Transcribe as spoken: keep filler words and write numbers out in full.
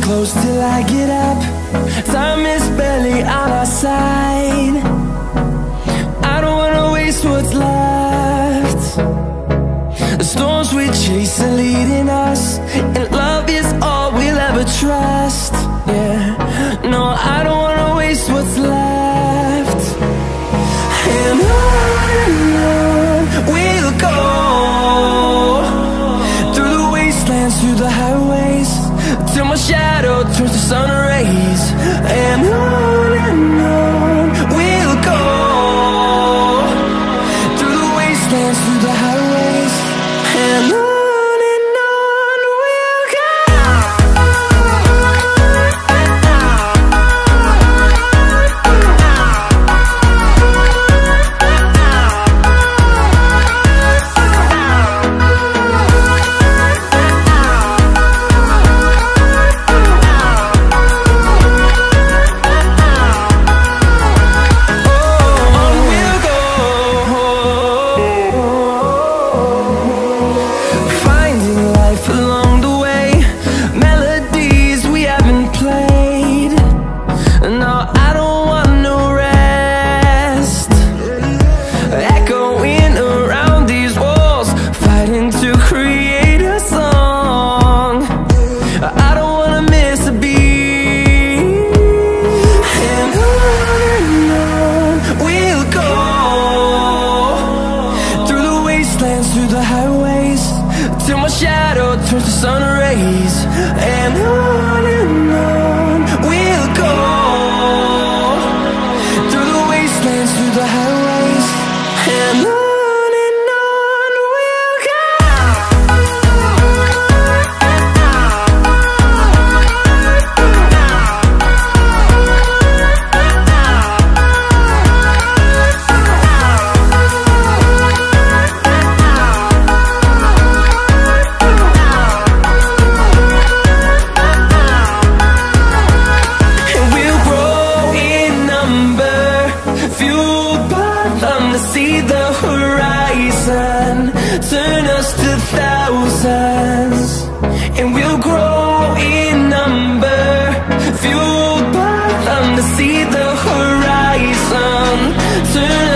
close till I get up. Time is barely on our side. I don't wanna waste what's left. The storms we chase are leading us, and love is all we'll ever trust. Yeah, no, I don't wanna waste what's left. And on and on we'll go, through the wastelands, through the highways, till my shadow turns to sun rays. And on and on we'll go, through the wastelands, through the highways, and on. Through the highways, till my shadow turns to sun rays. And on and on we'll go, through the wastelands, through the highways, and on. See the horizon turn us to thousands, and we'll grow in number, fueled by them to see the horizon turn